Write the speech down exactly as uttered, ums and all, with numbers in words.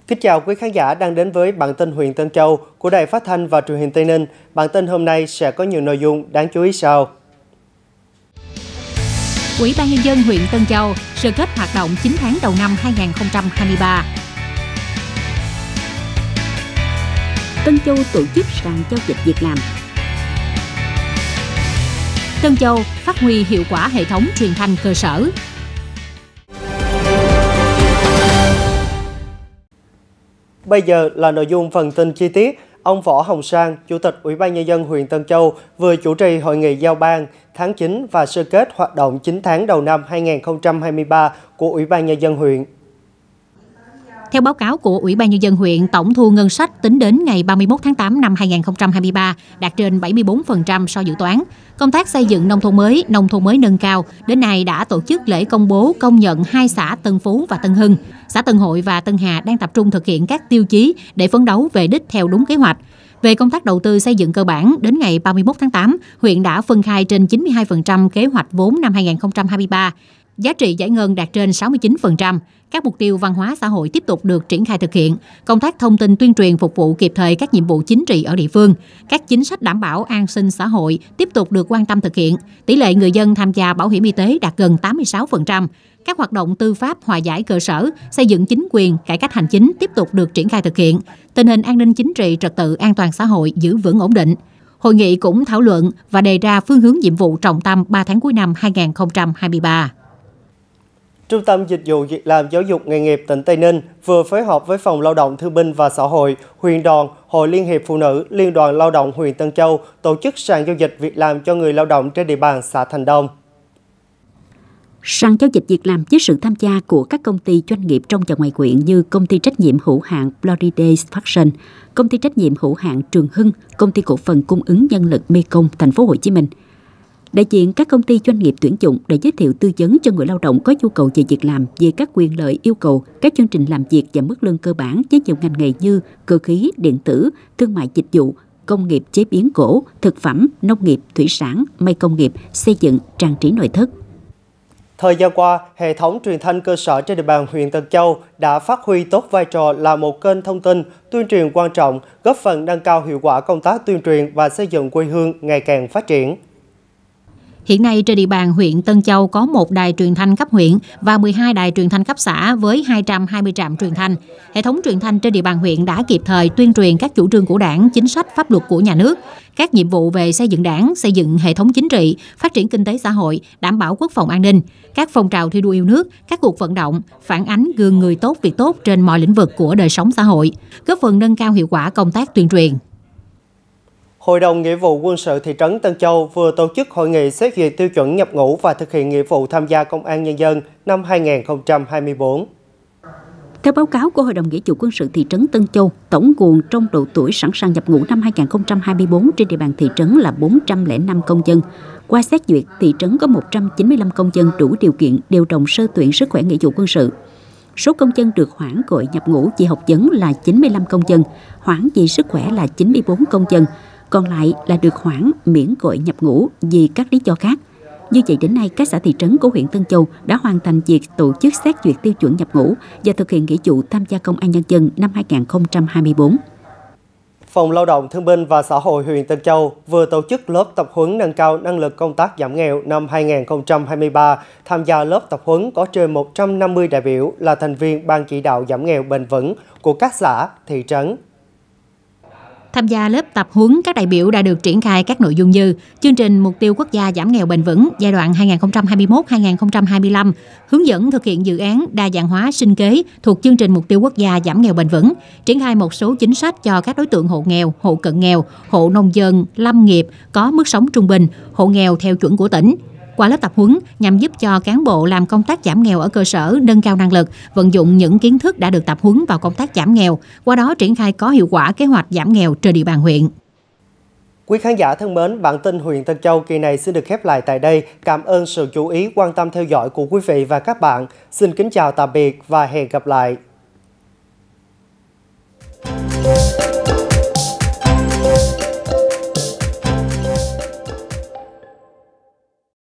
Kính chào quý khán giả đang đến với bản tin huyện Tân Châu của Đài Phát thanh và Truyền hình Tây Ninh. Bản tin hôm nay sẽ có nhiều nội dung đáng chú ý sau. Ủy ban Nhân dân huyện Tân Châu sơ kết hoạt động chín tháng đầu năm hai nghìn không trăm hai mươi ba. Tân Châu tổ chức sàn giao dịch việc làm. Tân Châu phát huy hiệu quả hệ thống truyền thanh cơ sở. Bây giờ là nội dung phần tin chi tiết. Ông Võ Hồng Sang, Chủ tịch Ủy ban Nhân dân huyện Tân Châu vừa chủ trì hội nghị giao ban tháng chín và sơ kết hoạt động chín tháng đầu năm hai nghìn không trăm hai mươi ba của Ủy ban Nhân dân huyện. Theo báo cáo của Ủy ban Nhân dân huyện, tổng thu ngân sách tính đến ngày ba mươi mốt tháng tám năm hai nghìn không trăm hai mươi ba đạt trên bảy mươi bốn phần trăm so dự toán. Công tác xây dựng nông thôn mới, nông thôn mới nâng cao đến nay đã tổ chức lễ công bố công nhận hai xã Tân Phú và Tân Hưng. Xã Tân Hội và Tân Hà đang tập trung thực hiện các tiêu chí để phấn đấu về đích theo đúng kế hoạch. Về công tác đầu tư xây dựng cơ bản, đến ngày ba mươi mốt tháng tám, huyện đã phân khai trên chín mươi hai phần trăm kế hoạch vốn năm hai nghìn không trăm hai mươi ba. Giá trị giải ngân đạt trên sáu mươi chín phần trăm. Các mục tiêu văn hóa xã hội tiếp tục được triển khai thực hiện. Công tác thông tin tuyên truyền phục vụ kịp thời các nhiệm vụ chính trị ở địa phương. Các chính sách đảm bảo an sinh xã hội tiếp tục được quan tâm thực hiện. Tỷ lệ người dân tham gia bảo hiểm y tế đạt gần tám mươi sáu phần trăm. Các hoạt động tư pháp hòa giải cơ sở, xây dựng chính quyền, cải cách hành chính tiếp tục được triển khai thực hiện. Tình hình an ninh chính trị, trật tự, an toàn xã hội giữ vững ổn định. Hội nghị cũng thảo luận và đề ra phương hướng nhiệm vụ trọng tâm ba tháng cuối năm hai nghìn không trăm hai mươi ba. Trung tâm Dịch vụ Việc làm Giáo dục Nghề nghiệp tỉnh Tây Ninh vừa phối hợp với Phòng Lao động Thương binh và Xã hội, huyện đoàn, Hội Liên hiệp Phụ nữ, Liên đoàn Lao động huyện Tân Châu tổ chức sàn giao dịch việc làm cho người lao động trên địa bàn xã Thành Đông. Sàn giao dịch việc làm với sự tham gia của các công ty doanh nghiệp trong và ngoài huyện như công ty trách nhiệm hữu hạn Floridays Fashion, công ty trách nhiệm hữu hạn Trường Hưng, công ty cổ phần cung ứng nhân lực Mekong, thành phố Hồ Chí Minh. Đại diện các công ty doanh nghiệp tuyển dụng đã giới thiệu tư vấn cho người lao động có nhu cầu về việc làm về các quyền lợi yêu cầu, các chương trình làm việc và mức lương cơ bản với nhiều ngành nghề như cơ khí, điện tử, thương mại dịch vụ, công nghiệp chế biến gỗ, thực phẩm, nông nghiệp, thủy sản, may công nghiệp, xây dựng, trang trí nội thất. Thời gian qua, hệ thống truyền thanh cơ sở trên địa bàn huyện Tân Châu đã phát huy tốt vai trò là một kênh thông tin, tuyên truyền quan trọng, góp phần nâng cao hiệu quả công tác tuyên truyền và xây dựng quê hương ngày càng phát triển. Hiện nay trên địa bàn huyện Tân Châu có một đài truyền thanh cấp huyện và mười hai đài truyền thanh cấp xã với hai trăm hai mươi trạm truyền thanh. Hệ thống truyền thanh trên địa bàn huyện đã kịp thời tuyên truyền các chủ trương của Đảng, chính sách, pháp luật của nhà nước, các nhiệm vụ về xây dựng Đảng, xây dựng hệ thống chính trị, phát triển kinh tế xã hội, đảm bảo quốc phòng an ninh, các phong trào thi đua yêu nước, các cuộc vận động, phản ánh gương người tốt việc tốt trên mọi lĩnh vực của đời sống xã hội, góp phần nâng cao hiệu quả công tác tuyên truyền. Hội đồng Nghĩa vụ Quân sự thị trấn Tân Châu vừa tổ chức hội nghị xét duyệt tiêu chuẩn nhập ngũ và thực hiện nghĩa vụ tham gia Công an Nhân dân năm hai nghìn không trăm hai mươi tư. Theo báo cáo của Hội đồng Nghĩa vụ Quân sự thị trấn Tân Châu, tổng nguồn trong độ tuổi sẵn sàng nhập ngũ năm hai nghìn không trăm hai mươi tư trên địa bàn thị trấn là bốn trăm lẻ năm công dân. Qua xét duyệt, thị trấn có một trăm chín mươi lăm công dân đủ điều kiện điều động sơ tuyển sức khỏe nghĩa vụ quân sự. Số công dân được hoãn gọi nhập ngũ vì học vấn là chín mươi lăm công dân, hoãn vì sức khỏe là chín mươi tư công dân. Còn lại là được hoãn miễn gọi nhập ngũ vì các lý do khác. Như vậy đến nay, các xã thị trấn của huyện Tân Châu đã hoàn thành việc tổ chức xét duyệt tiêu chuẩn nhập ngũ và thực hiện nghĩa vụ tham gia Công an Nhân dân năm hai nghìn không trăm hai mươi tư. Phòng Lao động Thương binh và Xã hội huyện Tân Châu vừa tổ chức lớp tập huấn nâng cao năng lực công tác giảm nghèo năm hai nghìn không trăm hai mươi ba. Tham gia lớp tập huấn có trên một trăm năm mươi đại biểu là thành viên Ban chỉ đạo giảm nghèo bền vững của các xã, thị trấn. Tham gia lớp tập huấn, các đại biểu đã được triển khai các nội dung như chương trình mục tiêu quốc gia giảm nghèo bền vững giai đoạn hai nghìn không trăm hai mươi mốt đến hai nghìn không trăm hai mươi lăm, hướng dẫn thực hiện dự án đa dạng hóa sinh kế thuộc chương trình mục tiêu quốc gia giảm nghèo bền vững, triển khai một số chính sách cho các đối tượng hộ nghèo, hộ cận nghèo, hộ nông dân, lâm nghiệp có mức sống trung bình, hộ nghèo theo chuẩn của tỉnh. Qua lớp tập huấn nhằm giúp cho cán bộ làm công tác giảm nghèo ở cơ sở nâng cao năng lực, vận dụng những kiến thức đã được tập huấn vào công tác giảm nghèo, qua đó triển khai có hiệu quả kế hoạch giảm nghèo trên địa bàn huyện. Quý khán giả thân mến, bản tin huyện Tân Châu kỳ này xin được khép lại tại đây. Cảm ơn sự chú ý quan tâm theo dõi của quý vị và các bạn. Xin kính chào tạm biệt và hẹn gặp lại.